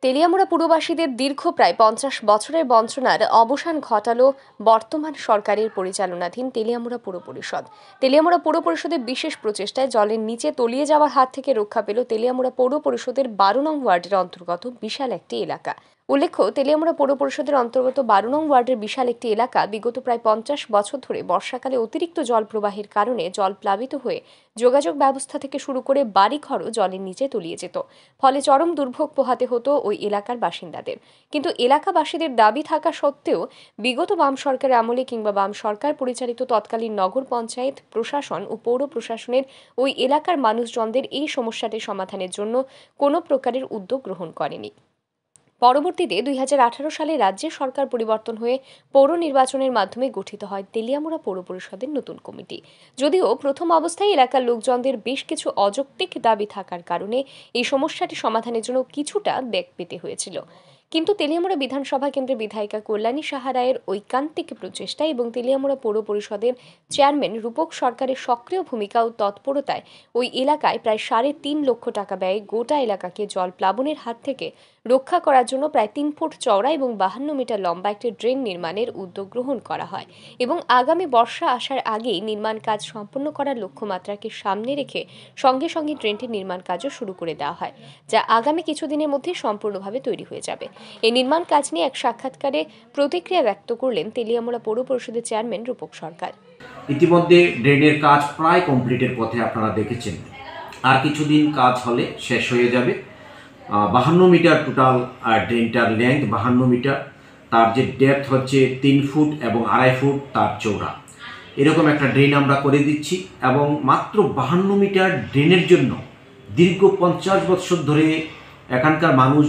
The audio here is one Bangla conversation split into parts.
তেলিয়ামুড়া পুরবাসীদের দীর্ঘ প্রায় ৫০ বছরের বঞ্চনার অবসান ঘটালো বর্তমান সরকারের পরিচালনাধীন তেলিয়ামুড়া পুর পরিষদ। তেলিয়ামুড়া পুর পরিষদের বিশেষ প্রচেষ্টায় জলের নিচে তলিয়ে যাওয়ার হাত থেকে রক্ষা পেল তেলিয়ামুড়া পৌর পরিষদের ১২ নং ওয়ার্ডের অন্তর্গত বিশাল একটি এলাকা। উল্লেখ্য, তেলিয়ামুড়া পৌর পরিষদের অন্তর্গত ১২ নং ওয়ার্ডের বিশাল একটি এলাকা বিগত প্রায় ৫০ বছর ধরে বর্ষাকালে অতিরিক্ত জল প্রবাহের কারণে জল প্লাবিত হয়ে যোগাযোগ ব্যবস্থা থেকে শুরু করে বাড়িঘরও জলের নিচে তলিয়ে যেত। ফলে চরম দুর্ভোগ পোহাতে হতো ওই এলাকার বাসিন্দাদের। কিন্তু এলাকাবাসীদের দাবি থাকা সত্ত্বেও বিগত বাম সরকারের আমলে কিংবা বাম সরকার পরিচালিত তৎকালীন নগর পঞ্চায়েত প্রশাসন ও পৌর প্রশাসনের ওই এলাকার মানুষজনদের এই সমস্যাটি সমাধানের জন্য কোনো প্রকারের উদ্যোগ গ্রহণ করেনি। পরবর্তীতে ২০১৮ সালে রাজ্যে সরকার পরিবর্তন হয়ে পৌর নির্বাচনের মাধ্যমে গঠিত হয় তেলিয়ামুড়া পৌর পরিষদের নতুন কমিটি। যদিও প্রথম অবস্থায় এলাকার লোকজনদের বেশ কিছু অযৌক্তিক দাবি থাকার কারণে এই সমস্যাটি সমাধানের জন্য কিছুটা বেগ পেতে হয়েছিল, কিন্তু তেলিয়ামুড়া বিধানসভা কেন্দ্রের বিধায়িকা কল্যাণী সাহা রায়ের ঐকান্তিক প্রচেষ্টা এবং তেলিয়ামুড়া পৌর পরিষদের চেয়ারম্যান রূপক সরকারের সক্রিয় ভূমিকা ও তৎপরতায় ওই এলাকায় প্রায় ৩.৫ লক্ষ টাকা ব্যয়ে গোটা এলাকাকে জল প্লাবনের হাত থেকে রক্ষা করার জন্য প্রায় ৩ ফুট চওড়া এবং ৫২ মিটার লম্বা একটি ড্রেন নির্মাণের উদ্যোগ গ্রহণ করা হয় এবং আগামী বর্ষা আসার আগেই নির্মাণ কাজ সম্পন্ন করার লক্ষ্যমাত্রাকে সামনে রেখে সঙ্গে সঙ্গে ড্রেনটির নির্মাণ কাজও শুরু করে দেওয়া হয়, যা আগামী কিছুদিনের মধ্যে সম্পূর্ণভাবে তৈরি হয়ে যাবে। এই নির্মাণ কাজ নিয়ে এক সাক্ষাৎকারে প্রতিক্রিয়া ব্যক্ত করলেন তেলিয়ামুড়া পৌর পরিষদের চেয়ারম্যান রূপক সরকার। ইতিমধ্যে ড্রেনের কাজ প্রায় কমপ্লিটের পথে, আপনারা দেখেছেন। আর কিছুদিন কাজ হলে শেষ হয়ে যাবে। ৫২ মিটার টোটাল ড্রেনটার লেন্থ ৫২ মিটার, তার যে ডেপথ হচ্ছে ৩ ফুট এবং ২.৫ ফুট তার চৌড়া। এরকম একটা ড্রেন আমরা করে দিচ্ছি এবং মাত্র ৫২ মিটার ড্রেনের জন্য দীর্ঘ ৫০ বছর ধরে এখানকার মানুষ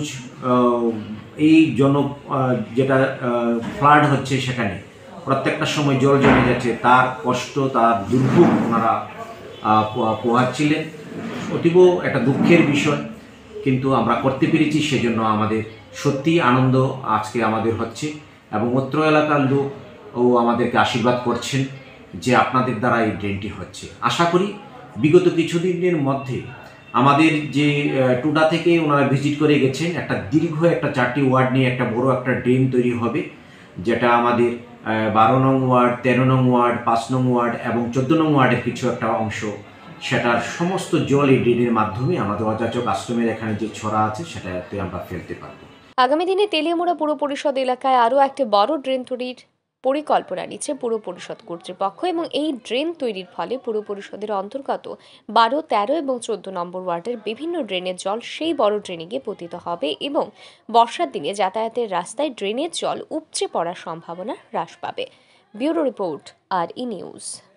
এই যেটা ফ্লাড হচ্ছে সেখানে প্রত্যেকটা সময় জল জমে যাচ্ছে, তার কষ্ট, তার দুর্ভোগ ওনারা পোহাচ্ছিলেন। অতীব একটা দুঃখের বিষয়, কিন্তু আমরা করতে পেরেছি, সেজন্য আমাদের সত্যি আনন্দ আজকে আমাদের হচ্ছে এবং অত্র এলাকার লোক আমাদেরকে আশীর্বাদ করছেন যে আপনাদের দ্বারা এই ড্রেনটি হচ্ছে। আশা করি বিগত কিছুদিনের মধ্যে আমাদের যে টুডা থেকে ওনারা ভিজিট করে গেছেন, একটা দীর্ঘ একটা 4টি ওয়ার্ড নিয়ে একটা বড় একটা ড্রেন তৈরি হবে, যেটা আমাদের 12 নং ওয়ার্ড, 13 নং ওয়ার্ড, 5 নং ওয়ার্ড এবং 14 নং ওয়ার্ডের কিছু একটা অংশ, সেটার সমস্ত জল এই ড্রেনের মাধ্যমে আমাদের অযাচক আশ্রমের এখানে যে ছড়া আছে সেটাতে আমরা ফেলতে পারবো। আগামী দিনে তেলিয়ামুড়া পুর পরিষদ এলাকায় আরও একটি বড় ড্রেন তৈরির পরিকল্পনা নিচ্ছে পুর পরিষদ কর্তৃপক্ষ এবং এই ড্রেন তৈরির ফলে পুর পরিষদের অন্তর্গত ১২, ১৩ এবং ১৪ নম্বর ওয়ার্ডের বিভিন্ন ড্রেনের জল সেই বড় ড্রেনে গিয়ে পতিত হবে এবং বর্ষার দিনে যাতায়াতের রাস্তায় ড্রেনের জল উপচে পড়ার সম্ভাবনা হ্রাস পাবে। Bureau report, RE news.